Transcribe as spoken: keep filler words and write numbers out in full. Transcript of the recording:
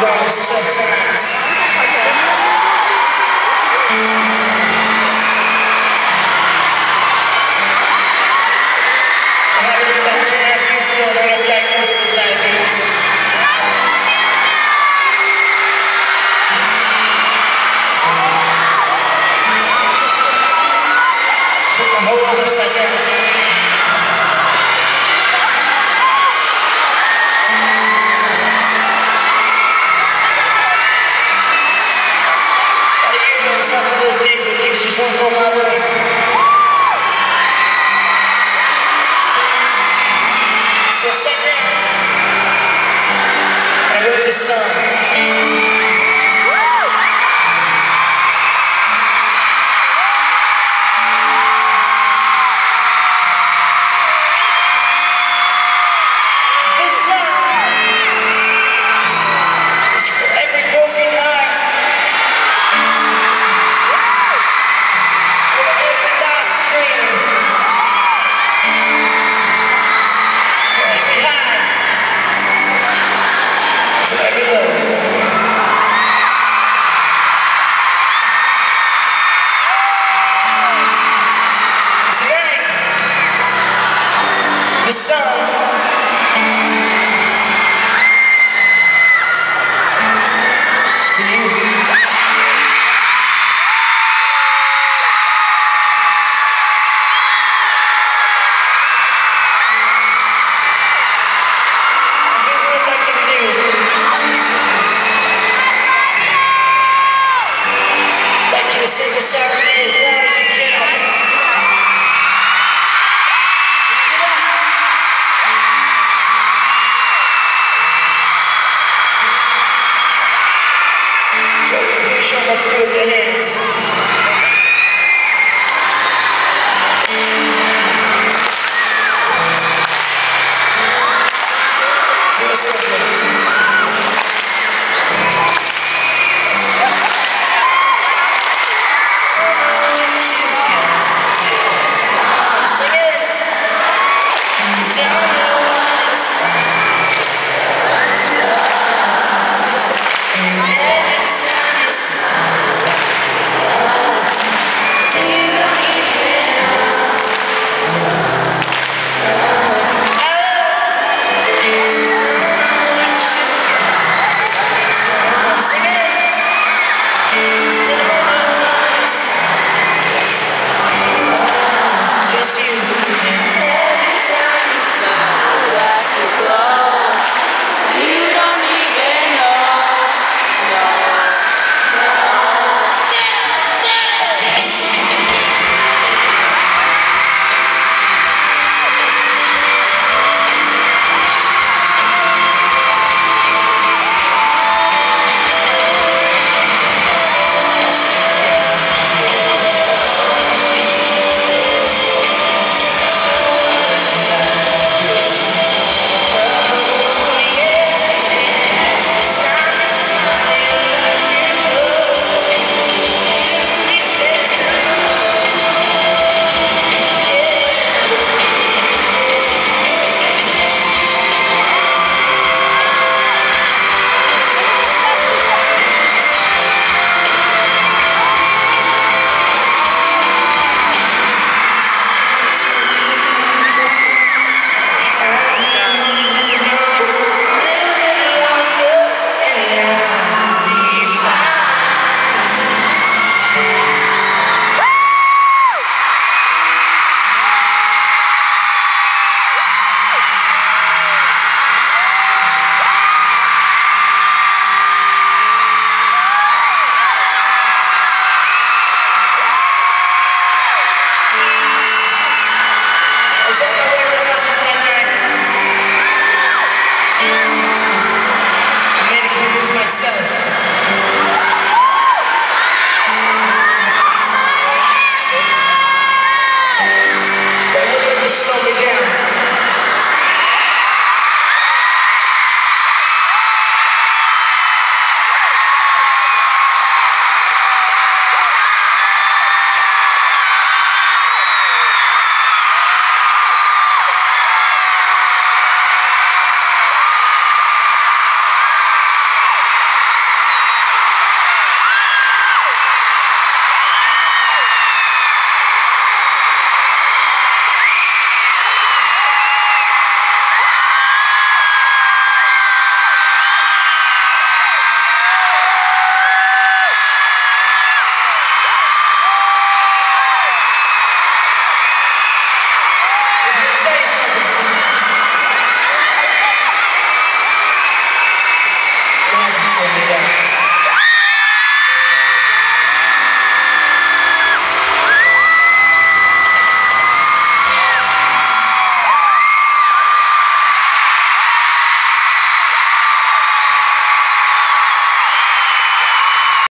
Tough times. So how did you about two and a half years ago I got diagnosed with diabetes? Flip my whole world upside down. Those days where things just won't go my way. So I sat down and I wrote this song. This song is for every broken heart. The song is for you. Here's what I'd like you to do. I'd like you to sing this out with me as loud as you can. Show them what to do with their hands. It's real simple. Sing it. Down.